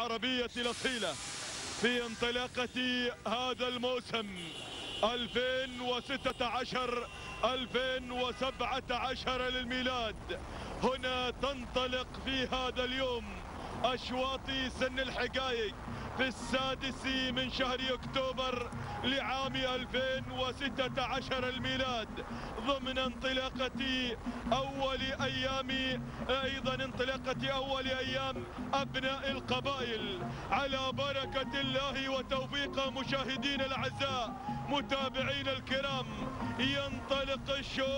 العربية الأصيلة في انطلاقة هذا الموسم 2016-2017 للميلاد. هنا تنطلق في هذا اليوم أشواط سن الحقائق في 6 من شهر أكتوبر لعام 2016 الميلاد، ضمن انطلاقة أول أيام أبناء القبائل. على بركة الله وتوفيق مشاهدينا الأعزاء متابعينا الكرام، ينطلق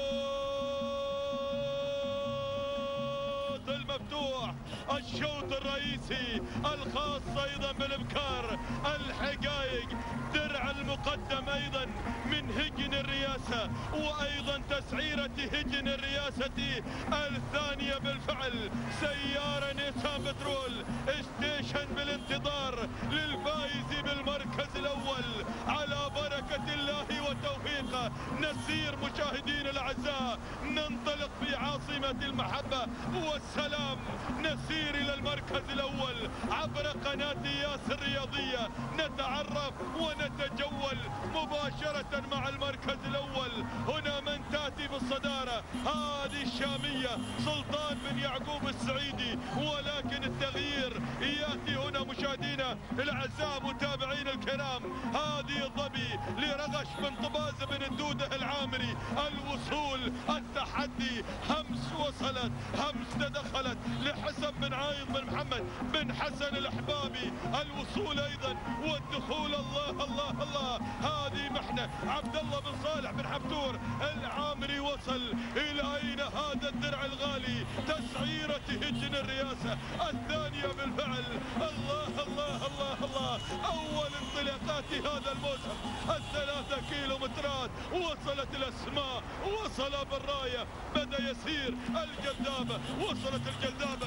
الشوط المفتوح، الشوط الرئيسي الخاص ايضا بالابكار الحقائق، درع المقدم ايضا من هجن الرياسه، وايضا تسعيره هجن الرياسه الثانيه بالفعل. سياره نيسان بترول ستيشن بالانتظار للفائز بالمركز الاول. على بركه الله وتوفيقه نسير مشاهدينا الاعزاء، ننطلق في عاصمه المحبه والسلام، نسير الى المركز الاول عبر قناه ياس الرياضيه، نتعرف ونتجول مباشره مع المركز الاول. هنا من تاتي بالصداره هذه الشاميه سلطان بن يعقوب السعيدي، ولكن التغيير ياتي هنا مشاهدينا الاعزاء متابعينا الكرام. هذه الظبي لرغش بن طباز بن الدوده العامري، الوصول، التحدي، همس وصلت، همس تدخلت لحسن بن عايض بن محمد بن حسن الاحبابي، الوصول ايضا والدخول. الله الله الله، هذه محنه. عبد الله بن صالح بن حبتور العامري وصل الى اين هذا الدرع الغالي، تسعيره هجن الرياسه الثانيه بالفعل. الله الله الله الله، اول انطلاقات هذا الموسم 3 كيلومترات، وصلت الاسماء، وصل بالرايه، بدا يسير الجذابه، وصلت الجذابه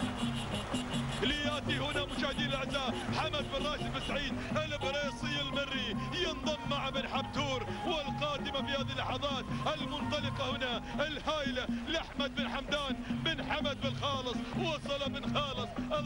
لياتي هنا مشاهدينا الاعزاء حمد بن راشد بن سعيد البريصي المري، ينضم مع بن حبتور. والقادمه في هذه اللحظات المنطلقه هنا الهائله لاحمد بن حمدان بن حمد بن خالص، وصل بن خالص.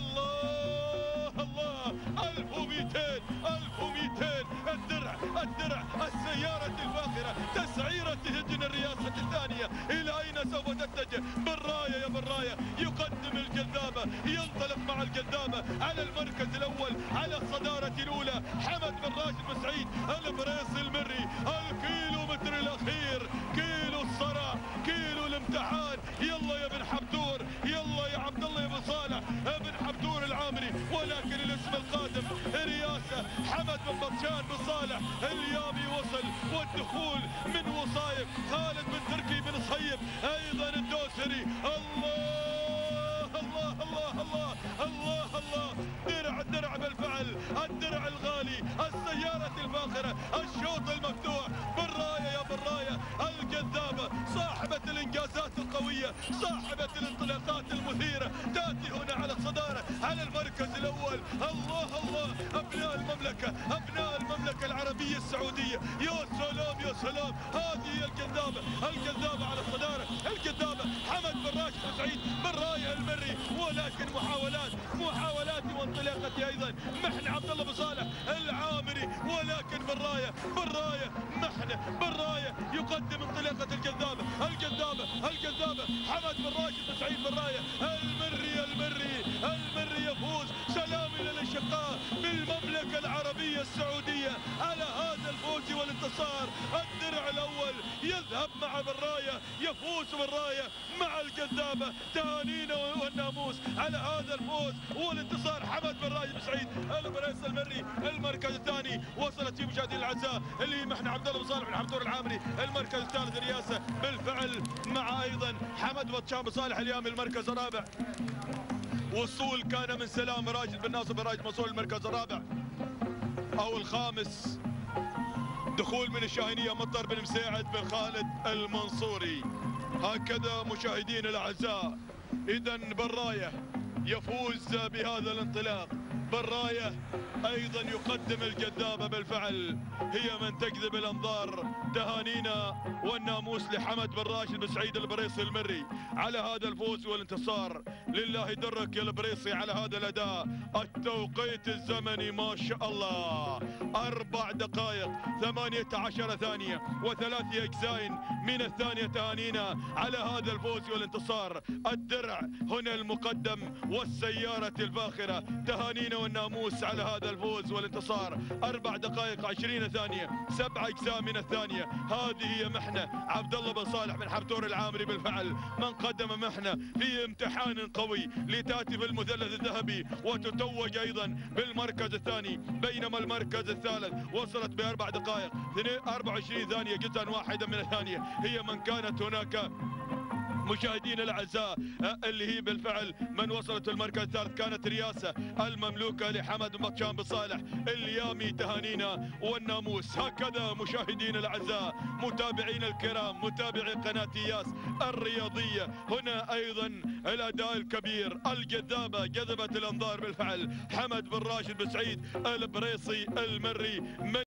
الله الله، 1200 1200، الدرع السياره الفاخره، تسعيره هجن الرياسه الثانيه. الى اين سوف تتجه؟ بالرايه يا بالرايه، يقدم الجذابه، ينطلق مع الجذابه على المركز الاول، على الصداره الاولى حمد بن راشد بن سعيد البريصي المري. الكيلومتر الاخير، كيلو الصرع، كيلو الامتحان. يلا يا بن حبتور، يلا يا عبد الله بن صالح بن حبتور العامري. ولكن الاسم القادم رياسه حمد بن بطشان بن صالح اليامي وصل، والدخول من وصايف خالد بن تركي بن صيب ايضا الدوسري. الله الله الله الله الله الله، درع بالفعل، الدرع الغالي، السيارة الفاخرة، الشوط المفتوح، بالراية يا بالراية، الجذابة، صاحبة الانجازات القوية، صاحبة الانطلاقات المثيرة، تاتي هنا على الصدارة على المركز الاول. الله الله، ابناء المملكة، ابناء المملكة العربية السعودية، يا سلام يا سلام، هذه هي الجذابة، الجذابة على الصدارة، الجذابة حمد بن راشد بن سعيد بالراية المري. ولكن محاولات وانطلاقتي ايضا محن عبد الله بن صالح العامري، ولكن بالرايه محنه بالرايه، يقدم انطلاقه الجذابه حمد بن راشد بن سعيد بالرايه. المري يفوز. سلام الى الاشقاء بالمملكه العربيه السعوديه على هذا الفوز والانتصار. الدرع الاول يذهب مع بالرايه، يفوز بالرايه مع الجذابه. تهانينا والناموس على هذا الفوز والانتصار. حمد بن راشد بن سعيد البريصي المري المركز الثاني، وصلت في مشاهدينا الاعزاء اللي محن عبد الله بن صالح بن حبتور العامري المركز الثالث رياسه بالفعل، مع ايضا حمد بطشان بن صالح اليامي المركز الرابع. وصول كان من سلام راشد بن ناصر بن راشد منصور المركز الرابع او الخامس. دخول من الشاهينيه مطر بن مساعد بن خالد المنصوري. هكذا مشاهدينا الاعزاء، اذا بالرايه يفوز بهذا الانطلاق بالراية أيضا يقدم الجذابة بالفعل، هي من تجذب الأنظار. تهانينا والناموس لحمد بن راشد بن سعيد البريصي المري على هذا الفوز والانتصار. لله درك يا البريصي على هذا الأداء. التوقيت الزمني ما شاء الله 4 دقائق 18 ثانية و3 أجزاء من الثانية. تهانينا على هذا الفوز والانتصار. الدرع هنا المقدم والسيارة الفاخرة. تهانينا والناموس على هذا الفوز والانتصار. 4 دقائق 20 ثانية 7 أجزاء من الثانية. هذه هي محنة عبد الله بن صالح بن حبتور العامري بالفعل، من قدم محنة في امتحان قوي لتأتي في المثلث الذهبي وتتوج أيضا بالمركز الثاني، بينما المركز الثالث وصلت ب4 دقائق 24 ثانية جزءا واحدا من الثانية. هي من كانت هناك مشاهدينا الاعزاء اللي هي بالفعل من وصلت المركز الثالث كانت رياسه المملوكه لحمد بن بطشان بن صالح اليامي. تهانينا والناموس. هكذا مشاهدينا الاعزاء متابعينا الكرام متابعي قناه اياس الرياضيه، هنا ايضا الاداء الكبير الجذابه جذبت الانظار بالفعل. حمد بن راشد بن سعيد البريصي المري من